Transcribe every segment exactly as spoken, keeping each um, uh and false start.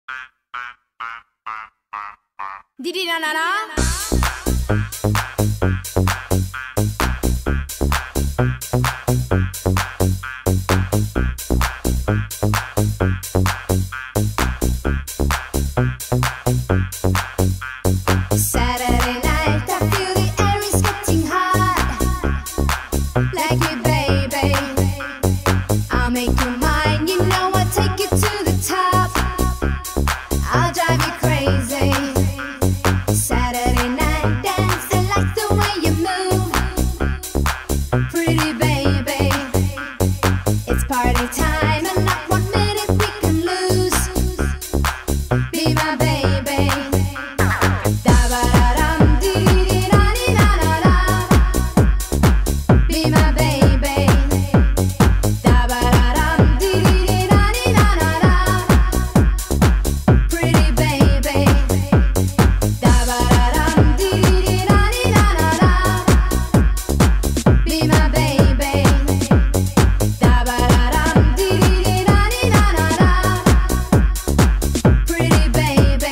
Didi na na na. Saturday night, I feel the air is getting hot. Like it, baby. I'll make you mine, you know I'll take you to the top. I'll drive you crazy. Saturday night dance, I like the way you move. Pretty baby, it's party time and not one minute we can lose. Be my baby. Da-ba-da-dum, dee-dee-dee-da-dee-da-da-da. Be my baby. Da-ba-da-dum, dee-dee-dee-da-dee-da-da-da. Pretty baby. Da-ba-da-dum, dee-dee-dee-da-dee-da-da-da. Be my baby. Da-ba-da-dum, dee-dee-dee-da-dee-da-da-da. Pretty baby.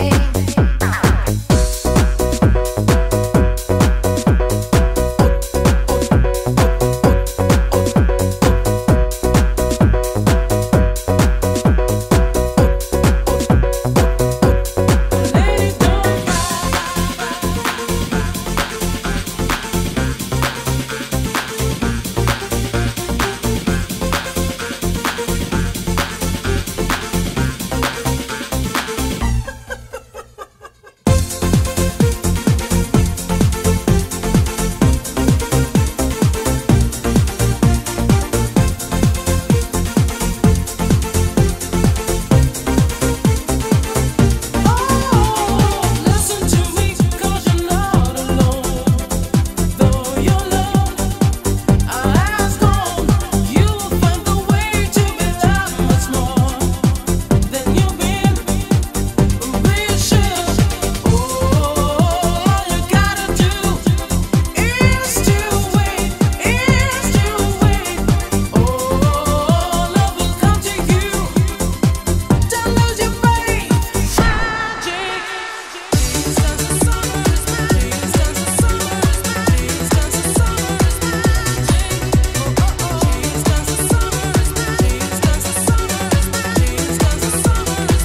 Listen to me, 'cause you're not alone. Though your love has gone, you will find the way to be loved much more than you've been wishing. All you gotta do is to wait, is to wait. Oh, love will come to you. Don't lose your faith. Magic. Since the summer is magic. Since the summer is magic. Since the summer is magic. Oh, oh, oh. Since the summer is magic. Since the summer is magic. Since the summer is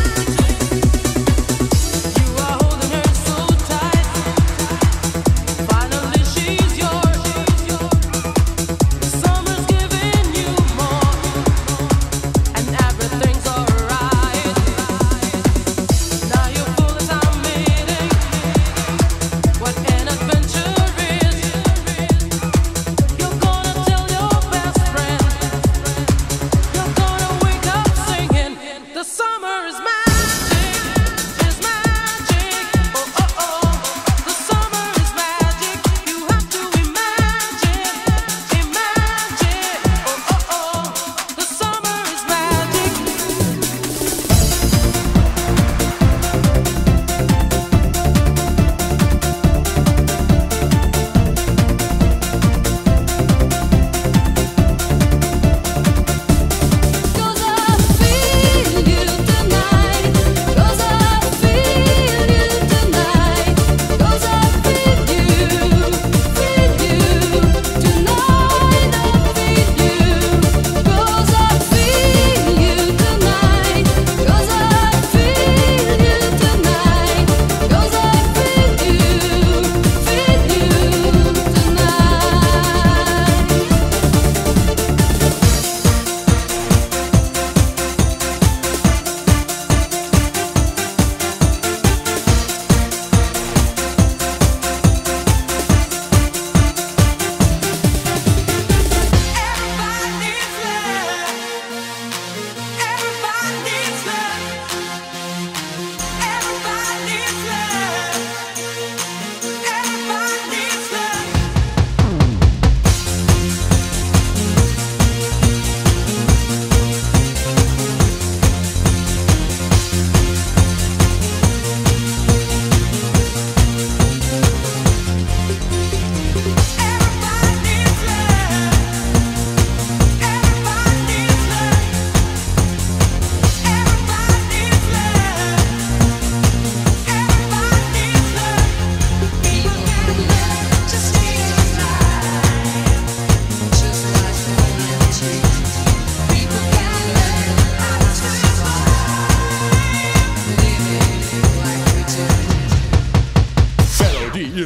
magic. You are holding her so tight. Finally she's yours. Summer's giving you more, and everything's alright. Now you're full as I'm meeting. What an adventure is. You're gonna tell your best friend. You're gonna wake up singing. The summer is magic, is magic. Oh, oh, oh. The summer is magic. You have to imagine, imagine. Oh, oh, oh. The summer is magic. Cause I feel you tonight.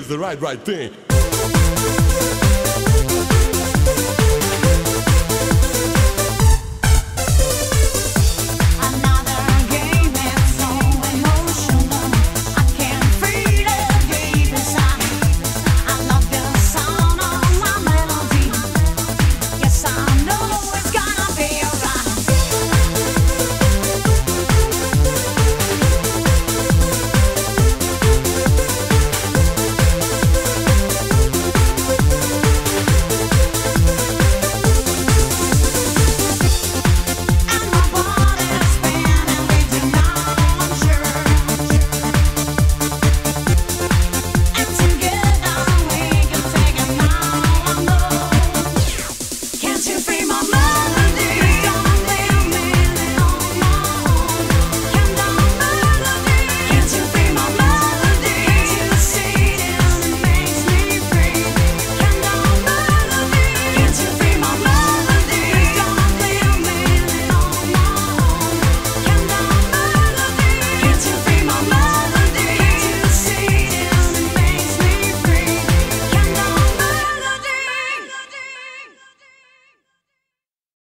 the right, right thing. Can't you free my mind?